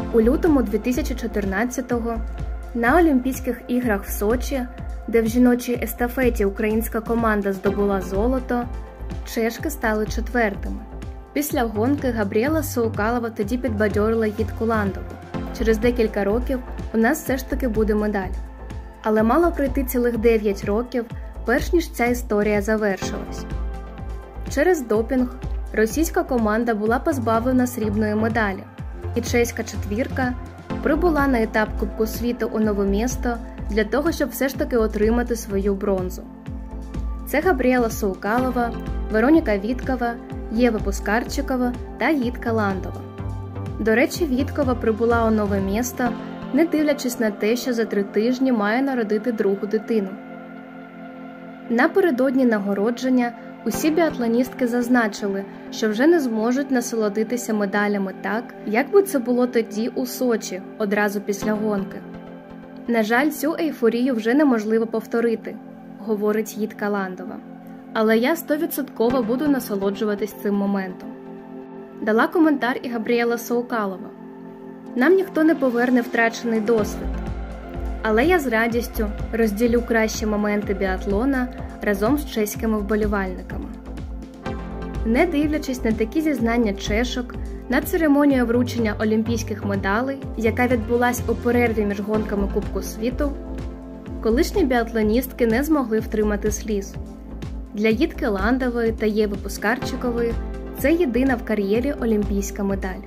У лютому 2014-го на Олімпійських іграх в Сочі, де в жіночій естафеті українська команда здобула золото, чешки стали четвертими. Після гонки Габріела Саукалова тоді підбадьорила Гітку Ландову: через декілька років у нас все ж таки буде медаль. Але мало пройти цілих 9 років, перш ніж ця історія завершилась. Через допінг російська команда була позбавлена срібної медалі, і чеська четвірка прибула на етап Кубку світу у нове місто для того, щоб все ж таки отримати свою бронзу. Це Габріела Саукалова, Вероніка Віткова, Єва Пускарчикова та Гітка Ландова. До речі, Віткова прибула у нове місто, не дивлячись на те, що за 3 тижні має народити другу дитину. Напередодні нагородження усі біатлоністки зазначили, що вже не зможуть насолодитися медалями так, як би це було тоді у Сочі, одразу після гонки. На жаль, цю ейфорію вже неможливо повторити, говорить Гітка Ландова. Але я 100% буду насолоджуватись цим моментом. Дала коментар і Габріела Саукалова. Нам ніхто не поверне втрачений досвід. Але я з радістю розділю кращі моменти біатлона разом з чеськими вболівальниками. Не дивлячись на такі зізнання чешок, на церемонію вручення олімпійських медалей, яка відбулась у перерві між гонками Кубку світу, колишні біатлоністки не змогли втримати сліз. Для Гітки Ландової та Єви Пускарчикової це єдина в кар'єрі олімпійська медаль.